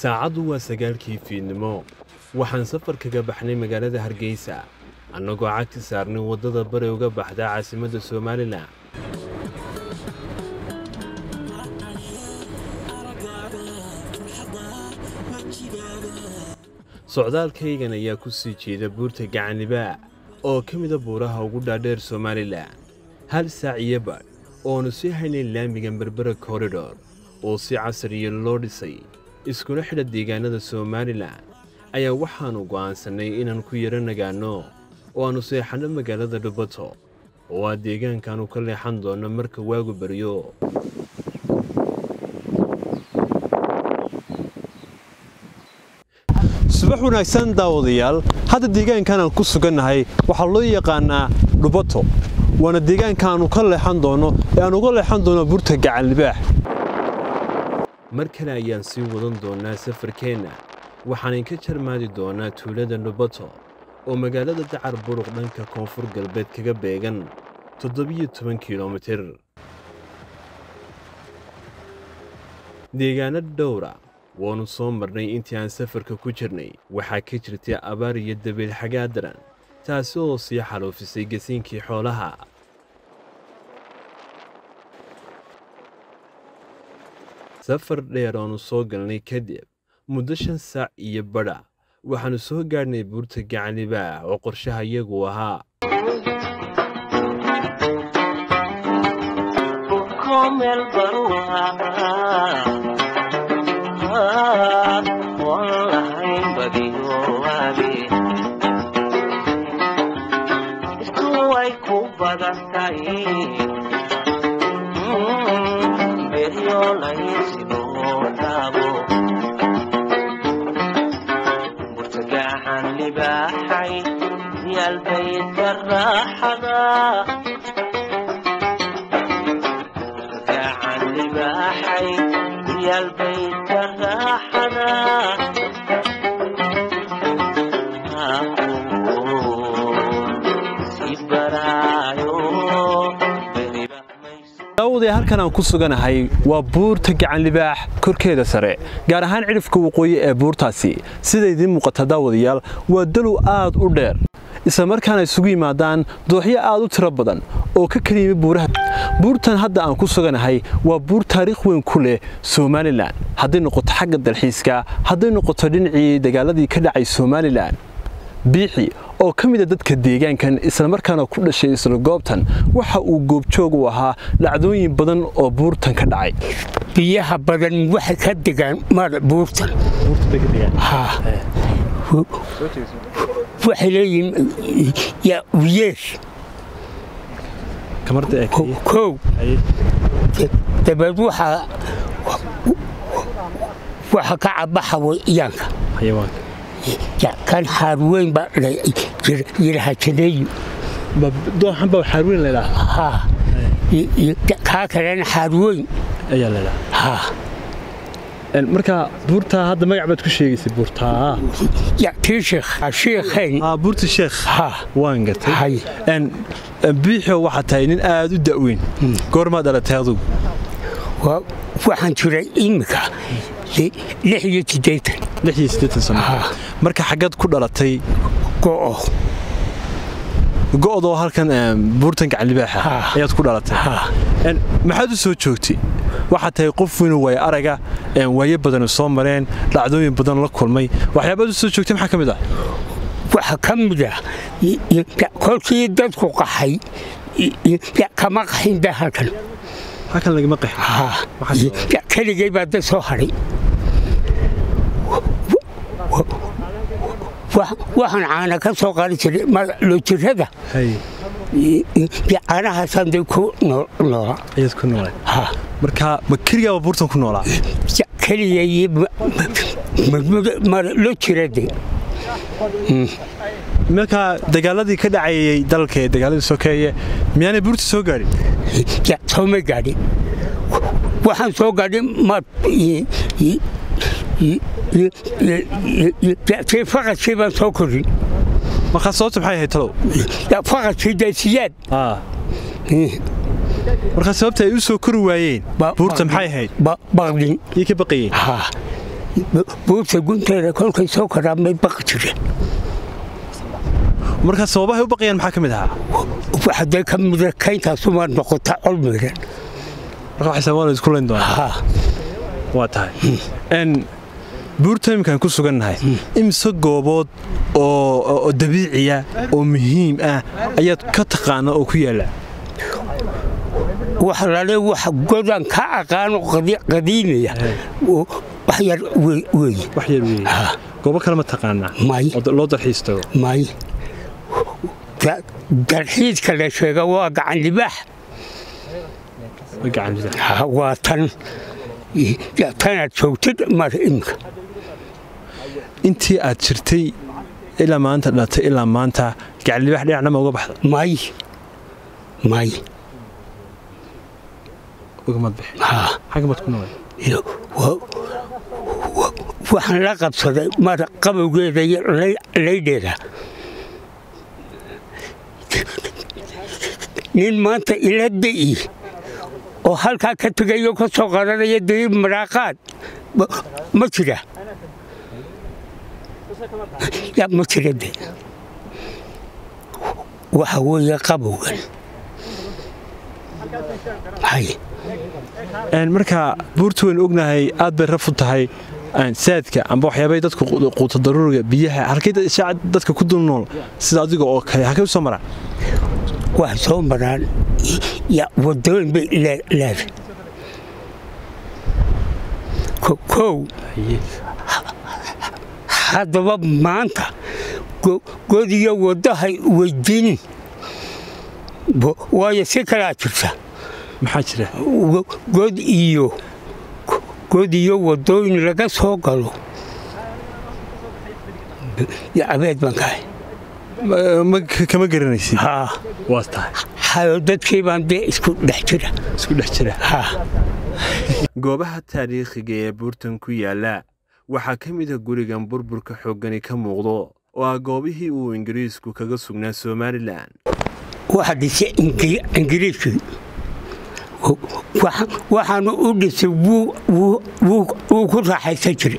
saacadu waa 9:00 fiidnimo waxaan safar kaga baxnay magaalada Hargeysa annagoo cagti saarnay wadada bari uga baxda caasimadda Soomaaliland socdaalkaygan ayaa ku sii jeeda buurta Gacan Libaax oo ka mid ah buuraha ugu dhaadheer Soomaaliland hal saac iyo badh oonu sii haynay laamiga Berbera Corridor oo si casriya loo dhisay iskuna xidha deegaanada Soomaaliland ayaa waxaanu go'aansanay inaan ku yara nagaano oo aanu seexano magaalada Dhubato oo ah deegaankaanu ka leexan doono marka waagu baryo subax wanaagsan daawadayaal hadda deegaankan aan ku sugannahay waxa loo yaqaanaa Dhubato waana deegaankaanu ka leexan doono ee aan uga leexan doono buurta Gacan Libaax mar kale ayaan sii wadan doonaa safarkeena waxaan ka jarmaadi doonaa tuulada Dhubato oo magaalada Dacar Buruq dhanka koonfur galbeed kaga beegan 17 kiiloomitir deegaanada dhowra waanu soo marnay intii aan safarka ku jirnay waxaa ka jirtay abaar iyo dabayl xagaadaran taasi oo sii xaloofisay gasiinkii xoolaha safar dheer aanu soo galnay kadib muddo 5 saac iyo badh waxaanu soo gaadhnay buurta Gacan Libaax oo qorshaha iyagu ahaa halkan aan ku suganahay waa buurta Gacan Libaax korkeeda sare gaar ahaan cirifka waqooyi ee buurtaasi sida idin muuqata daawadayaal waa dalow aad u dheer isla markaana isugu yimaadaan dooxyo aad u tiro badan oo ka kaliya buuraha buurtan hadda aan ku suganahay waa buur taariikh weyn ku leh Soomaaliland haday noqoto xagga dalxiiska haday noqoto dhinacii dagaaladii ka dhacay Soomaaliland biixi oo ka mid ah dadka deegaankan isla markaana ku dhashay isla goobtan waxa uu goobjoog u ahaa dhacdooyin badan oo buurtan ka dhacay biyaha badan waxa ka degan mar buurtan waxa leeyihiin ya wiyesh kamarta ko dabad waxa ka cabaxa wayanka xayawaanka كان حاروين بقى يلها كدي دو حنبا حاروين لا ها كان حاروين ايا لا ها marka buurta hadda magac baad ku sheegaysay buurta ya sheekhayn buurta sheekh ha waan gatay biixo waxa tahay nin aad u daaweyn goorma dhalatay adigu waxaan jiray imika 68 sano marka xagad ku dhalatay go'do halkan buurtan Gacan Libaax ayaad ku dhalatay maxaad u soo joogtay waxa tahay qof weyn way araga way badan soo mareen dhacdooyin badan la kulmay waxyaabo u soo joogtay maxaa kamid ah waxa kamid ah kolkii dadku qaxay kama qaxin halkan lagama qaxin kaligay baa dad soo haray waxaan caana ka soo qaadi jiray loo jirada caanaha sanday ku noolaa ayaad ku noolaa marka ma keliya buurtan ku noolaa keliya loo jirada marka dagaaladii ka dhacayay dalka dagaaladii sokeeye miyaanay buurta soo gaarin soo ma gaarin waxaan soo gaadhin فقط شيء بس هكذا ما خصوصه بحي هيتلو لا فقط شيء دسيات marka sababta ay u soo kori waayeen buurta maxay ahayd baqdin iyo ka baqiyeen buurta gunteeda kolkay soo karaamay baqi jireen marka sababahay u baqayaan maxaa ka mid ahaa waxday ka mida kayntaasuma noqota col miran marka waxay sababaan isku leyn doonaa waa tahay buurta imkaan ku sugannahay imse goobood oo dabiiciya oo muhiim ah ayaad ka taqaana oo ku yaala wax lale wax godan ka aqaano qadiimiya wax yar weeye goobo kale ma taqaanaa loo dalxiis tago may dalxiiska la sheega waa gacan libaax waa tanaad joogtid mar imika intii aad jirtay ilaa maanta dhalatay ilaa maanta gacan libaax dhinacna ma uga baxda may ugamad bixin xagamad ku nool waxaan la qabsaday mar qabowgeeda iyo laydheeda nin maanta ila da'i oo halkaa ka tegayo ka soo qadanaya dayib maraaqaad ma jira ma jira de waxa weeye qabowgan marka buurta waynu ognahay aad bay raf u tahay saadka amba waxyaabay dadku quuta daruuriga biyaha halkay dadka ku dul nool sida adiga oo kale halkay u soo maraan wax soo maraan wadooyin bay leedahay kow haddaba maanta godiyo waddahay weydiinin waayo si kalaa jirta maxaa jira god iyo wadooyin laga soo galo abeed baan kahay kama garanaysid waa tahay dadkii baan dee isku dhex jira goobaha taariikhiga ee buurtan ku yaala waxaa ka mid ah gurigan burburka xooggani ka muuqdo oo ah goobihii uu ingiriisku kaga sugnaa somalilan waxa dhisay ingiriiskii waxaanu u dhisay wuu ku raaxaysan jiray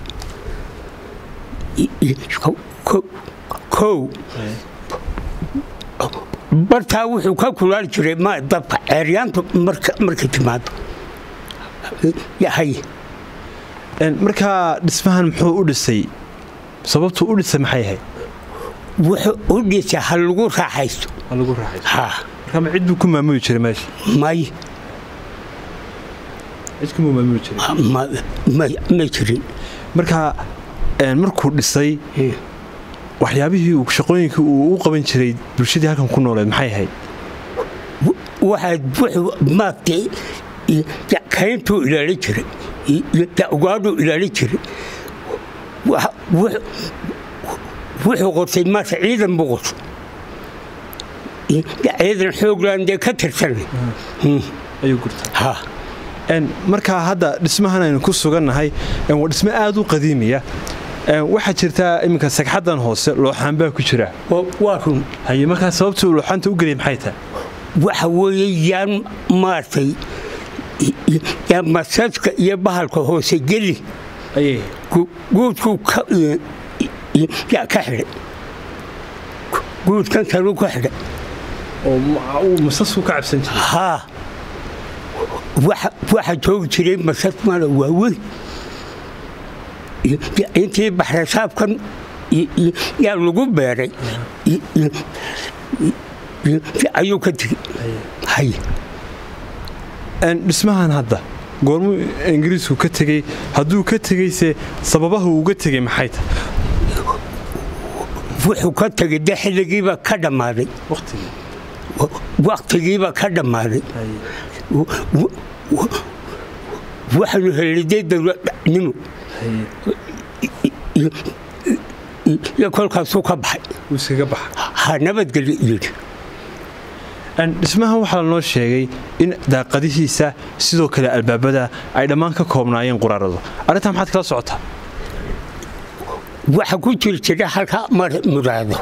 kow bartaa wuxuu ka kulaali jiray dabka ceeryaantu markay timaado markaa dhismahan muxuu u dhisay sababtuu u dhisay maxay ahayd wuxuu u dhisay ha lagu raaxaysto marka ma cid buu ku maamuli jiray meesha may cid kuma maamuli jiray ma jirin markaa markuu dhisay waxyaabihii shaqooyinkii uu u qaban jiray bulshadii halkan ku nooleed maxay ahayd wuxuu maagtay kayntuu ilaalin jiray ugaadhuu ilaalin jiray wuxuu qortay maanta ciidan buu qortay ciidan xoogland dee ka tirsanay ayuu gurtay markaa hadda dhismahan aynu ku sugannahay waa dhismo aad u qadiimiya waxaa jirtaa iminka sagxaddan hoose looxaan baa ku jira waa run haye markaa sababtuu looxaanta u geliyay maxay tahay waxa weeye yaan maartay yaan masaska iyo bahalka hoose geli guudkuu ka xidhay guudkan kaluu ka xidhay oo masasku ka cabsan jiray waxa joogi jiray masas mala waaweyn intii baxrasaabkan yaa lagu beeray ayuu ka tegey dhismahan hadda goormuu ingiriisku ka tegey hadduu ka tegeyse sababaha uuga tegey maxay tahay wuxuu ka tegey de xilligiiba ka dhammaaday waqtigiiba ka dhammaaday waxaanu heliday dowladnimo iyo kolkaasuu ka baxay nabadgelyo yidhi dhismahan waxaa lanoo sheegay in daaqadihiisa sidoo kale albaabada ay dhammaan ka koobnaayeen quraarado arrintaa maxaad kala socotaa waxa ku jiri jira halkaa muraado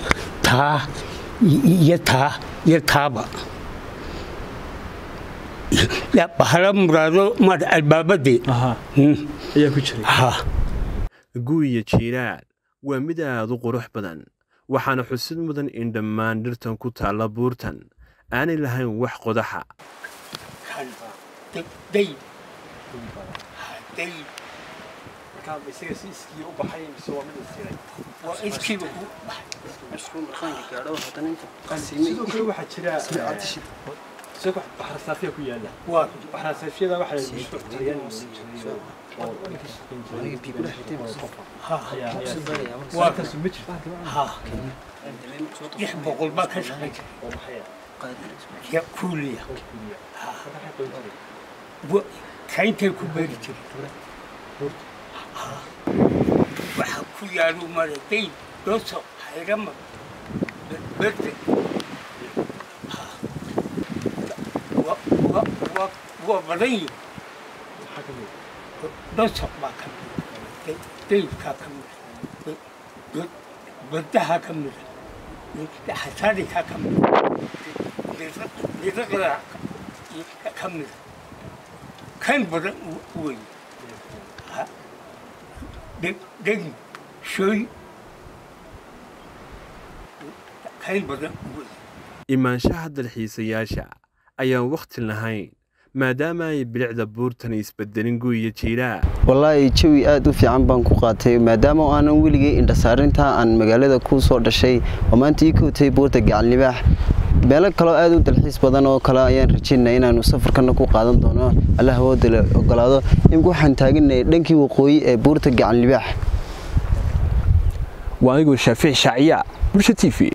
taa iyo taaba لا بحلا مرادو ما البابدي ayaa ku jiray guuya jiiraad waa mid aad u qurux badan waxaana xusid mudan in dhammaan dhirtan ku taala buurtan aanay lahayn wax qodaxa بحر صافية كيالا بحر صافية ده واحد مشروع طريان يحب قلبك كشخيك يا كوليا كاين تلكو بيرتي وحكو يالو مرتين دوسو حيرم بيرتي وبري دوسو ما كمل تيل كمل بدها كمل حسادي كمل لذكر كمل كان بدأ وين دين شوي كان بدأ وين imaanshaha dalxiisayaasha ayaan waqti lahayn maadaama ay bilicda buurtan isbedelin guuya jiiraa wallahi jawi aad u fiican baan ku qaatay maadaama aanan weligay indhasaarinta aan magaalada ku soo dhashay oo maanta ii kootay buurta gacan libaax meelo kale aad u dalxiis badan oo kale ayaan rajaynayaa inaanu safarkana ku qaadan doono Allah hawada ogolaado in waxaan taagnay dhankii waqooyi ee buurta gacan libaax waa igu Shaafic Shaaciya bulsha TV